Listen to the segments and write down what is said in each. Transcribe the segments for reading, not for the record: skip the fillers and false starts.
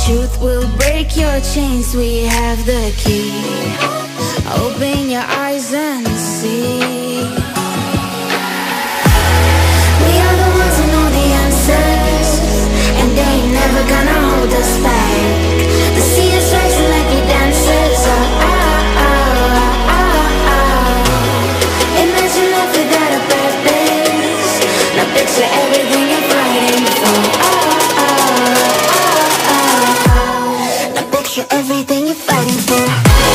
truth will break your chains. We have the key. Open your eyes and see. We are the ones who know the answers, and they ain't never gonna hold us back. The sea is rising like we dancers. Imagine life without a purpose. Now picture everything you're fighting for. Now picture everything you're fighting for.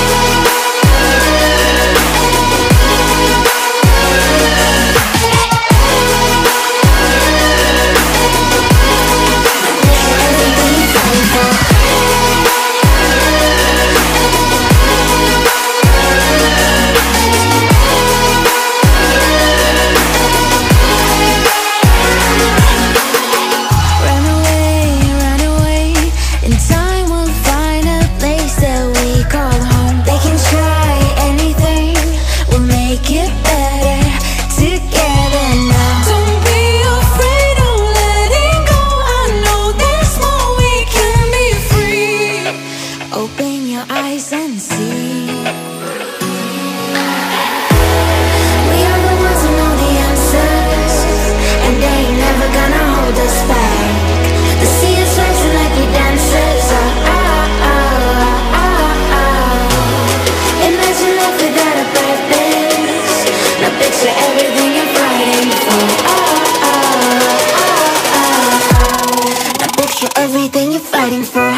Open your eyes and see. We are the ones who know the answers, and they ain't never gonna hold us back. The sea is rising like we dancers. Imagine life without a purpose. Now picture everything you're fighting for. Now picture everything you're fighting for.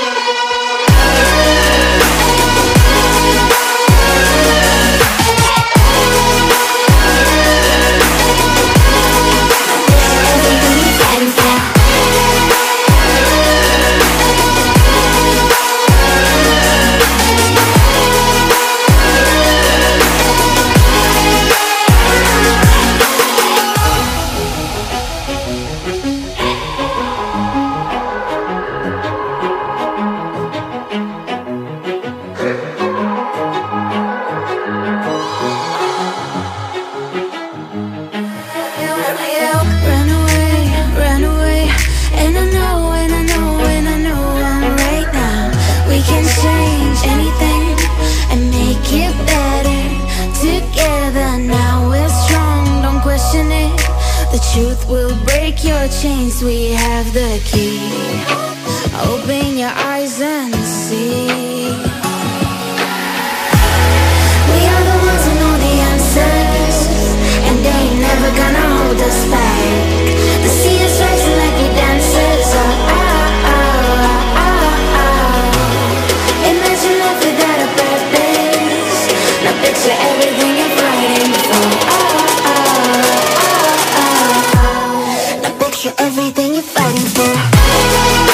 The truth will break your chains. We have the key. Open your eyes and see. We are the ones who know the answers, and they ain't never gonna hold us back. The sea is rising like we dancers. Imagine life without a purpose. Now picture everything you're fighting for. Everything you're fighting for.